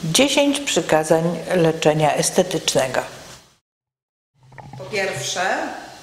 10 przykazań leczenia estetycznego. Po pierwsze,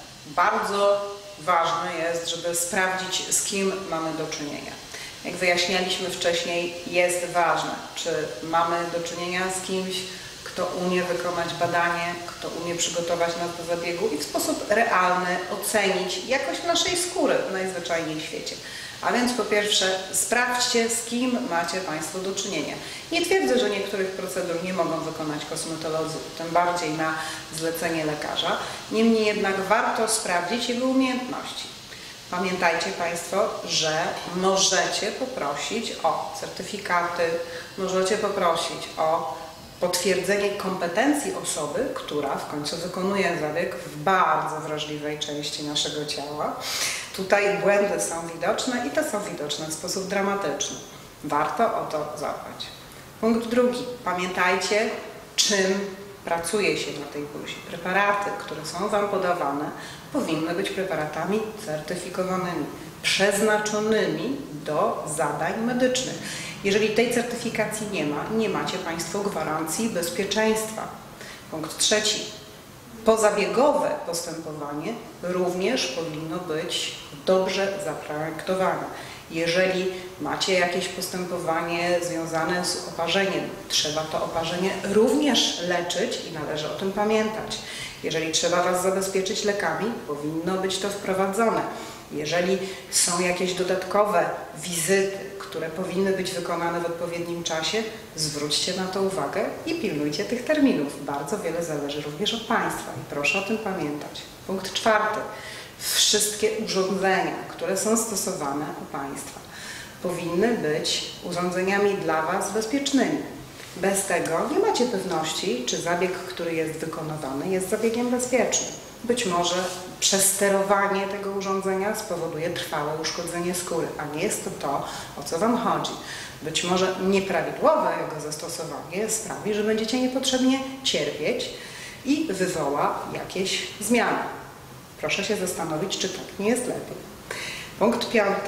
bardzo ważne jest, żeby sprawdzić, z kim mamy do czynienia. Jak wyjaśnialiśmy wcześniej, jest ważne, czy mamy do czynienia z kimś, kto umie wykonać badanie, kto umie przygotować nas do zabiegu i w sposób realny ocenić jakość naszej skóry najzwyczajniej w świecie. A więc po pierwsze, sprawdźcie, z kim macie Państwo do czynienia. Nie twierdzę, że niektórych procedur nie mogą wykonać kosmetolodzy, tym bardziej na zlecenie lekarza. Niemniej jednak warto sprawdzić jego umiejętności. Pamiętajcie Państwo, że możecie poprosić o certyfikaty, możecie poprosić o potwierdzenie kompetencji osoby, która w końcu wykonuje zabieg w bardzo wrażliwej części naszego ciała. Tutaj błędy są widoczne i to są widoczne w sposób dramatyczny. Warto o to zadbać. Punkt drugi. Pamiętajcie, czym pracuje się na tej buzi. Preparaty, które są Wam podawane, powinny być preparatami certyfikowanymi, przeznaczonymi do zadań medycznych. Jeżeli tej certyfikacji nie ma, nie macie Państwo gwarancji bezpieczeństwa. Punkt trzeci. Pozabiegowe postępowanie również powinno być dobrze zaprojektowane. Jeżeli macie jakieś postępowanie związane z oparzeniem, trzeba to oparzenie również leczyć i należy o tym pamiętać. Jeżeli trzeba Was zabezpieczyć lekami, powinno być to wprowadzone. Jeżeli są jakieś dodatkowe wizyty, które powinny być wykonane w odpowiednim czasie, zwróćcie na to uwagę i pilnujcie tych terminów. Bardzo wiele zależy również od Państwa i proszę o tym pamiętać. Punkt czwarty. Wszystkie urządzenia, które są stosowane u Państwa, powinny być urządzeniami dla Was bezpiecznymi. Bez tego nie macie pewności, czy zabieg, który jest wykonywany, jest zabiegiem bezpiecznym. Być może przesterowanie tego urządzenia spowoduje trwałe uszkodzenie skóry, a nie jest to to, o co Wam chodzi. Być może nieprawidłowe jego zastosowanie sprawi, że będziecie niepotrzebnie cierpieć i wywoła jakieś zmiany. Proszę się zastanowić, czy tak nie jest lepiej. Punkt piąty.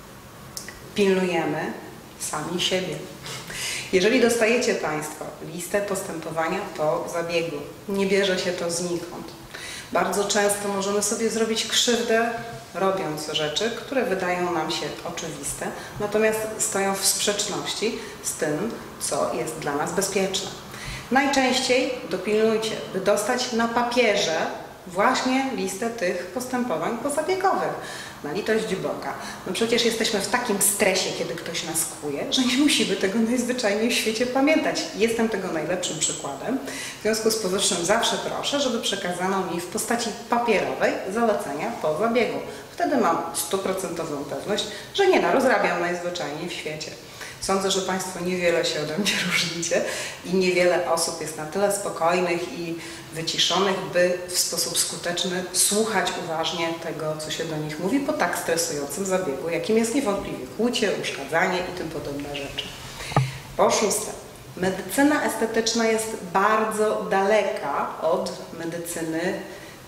Pilnujemy sami siebie. Jeżeli dostajecie Państwo listę postępowania po zabiegu, nie bierze się to znikąd. Bardzo często możemy sobie zrobić krzywdę, robiąc rzeczy, które wydają nam się oczywiste, natomiast stoją w sprzeczności z tym, co jest dla nas bezpieczne. Najczęściej dopilnujcie, by dostać na papierze właśnie listę tych postępowań pozabiegowych. Na litość Boga. No przecież jesteśmy w takim stresie, kiedy ktoś nas kłuje, że nie musimy tego najzwyczajniej w świecie pamiętać. Jestem tego najlepszym przykładem. W związku z powyższym zawsze proszę, żeby przekazano mi w postaci papierowej zalecenia po zabiegu. Wtedy mam 100% pewność, że nie rozrabiam najzwyczajniej w świecie. Sądzę, że Państwo niewiele się ode mnie różnicie i niewiele osób jest na tyle spokojnych i wyciszonych, by w sposób skuteczny słuchać uważnie tego, co się do nich mówi po tak stresującym zabiegu, jakim jest niewątpliwie kłucie, uszkadzanie i tym podobne rzeczy. Po szóste, medycyna estetyczna jest bardzo daleka od medycyny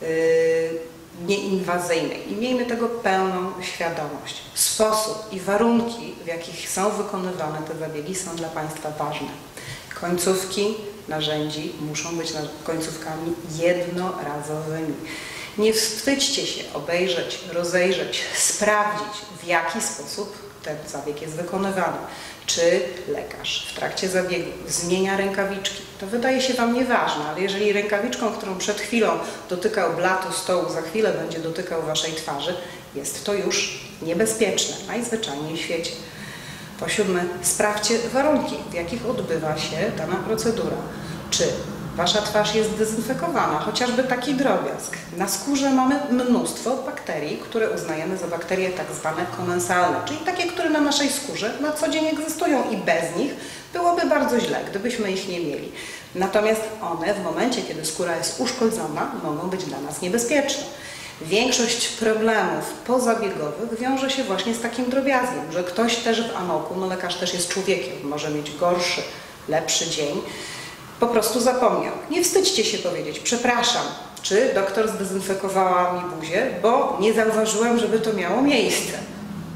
nieinwazyjnej i miejmy tego pełną świadomość. Sposób i warunki, w jakich są wykonywane te zabiegi, są dla Państwa ważne. Końcówki narzędzi muszą być końcówkami jednorazowymi. Nie wstydźcie się obejrzeć, rozejrzeć, sprawdzić, w jaki sposób ten zabieg jest wykonywany. Czy lekarz w trakcie zabiegu zmienia rękawiczki. To wydaje się Wam nieważne, ale jeżeli rękawiczką, którą przed chwilą dotykał blatu stołu, za chwilę będzie dotykał Waszej twarzy, jest to już niebezpieczne, najzwyczajniej w świecie. Po siódme, sprawdźcie warunki, w jakich odbywa się dana procedura. Czy Wasza twarz jest dezynfekowana, chociażby taki drobiazg. Na skórze mamy mnóstwo bakterii, które uznajemy za bakterie tak zwane komensalne, czyli takie, które na naszej skórze na co dzień egzystują i bez nich byłoby bardzo źle, gdybyśmy ich nie mieli. Natomiast one w momencie, kiedy skóra jest uszkodzona, mogą być dla nas niebezpieczne. Większość problemów pozabiegowych wiąże się właśnie z takim drobiazgiem, że ktoś też w amoku, no lekarz też jest człowiekiem, może mieć gorszy, lepszy dzień, po prostu zapomniał. Nie wstydźcie się powiedzieć, przepraszam, czy doktor zdezynfekowała mi buzię, bo nie zauważyłem, żeby to miało miejsce.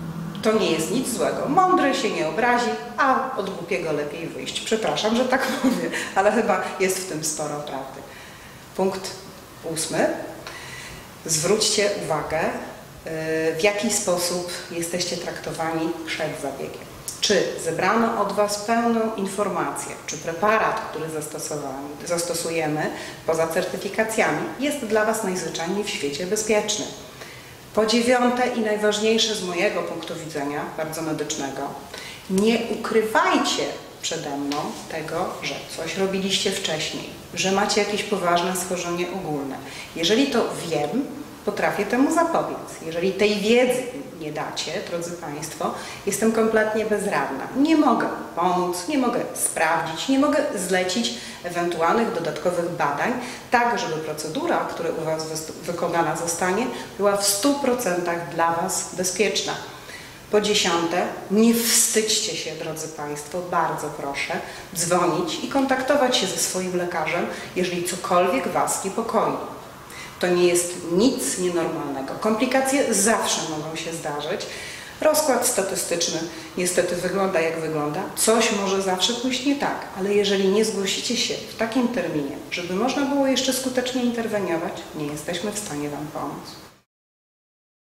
To nie jest nic złego. Mądry się nie obrazi, a od głupiego lepiej wyjść. Przepraszam, że tak mówię, ale chyba jest w tym sporo prawdy. Punkt 8. Zwróćcie uwagę, w jaki sposób jesteście traktowani przed zabiegiem. Czy zebrano od Was pełną informację, czy preparat, który zastosujemy poza certyfikacjami, jest dla Was najzwyczajniej w świecie bezpieczny. Po 9. i najważniejsze z mojego punktu widzenia, bardzo medycznego, nie ukrywajcie przede mną tego, że coś robiliście wcześniej, że macie jakieś poważne schorzenie ogólne. Jeżeli to wiem, potrafię temu zapobiec. Jeżeli tej wiedzy nie dacie, drodzy Państwo, jestem kompletnie bezradna. Nie mogę pomóc, nie mogę sprawdzić, nie mogę zlecić ewentualnych dodatkowych badań, tak żeby procedura, która u Was wykonana zostanie, była w 100% dla Was bezpieczna. Po 10. nie wstydźcie się, drodzy Państwo, bardzo proszę, dzwonić i kontaktować się ze swoim lekarzem, jeżeli cokolwiek Was niepokoi. To nie jest nic nienormalnego. Komplikacje zawsze mogą się zdarzyć. Rozkład statystyczny niestety wygląda jak wygląda. Coś może zawsze pójść nie tak, ale jeżeli nie zgłosicie się w takim terminie, żeby można było jeszcze skutecznie interweniować, nie jesteśmy w stanie Wam pomóc.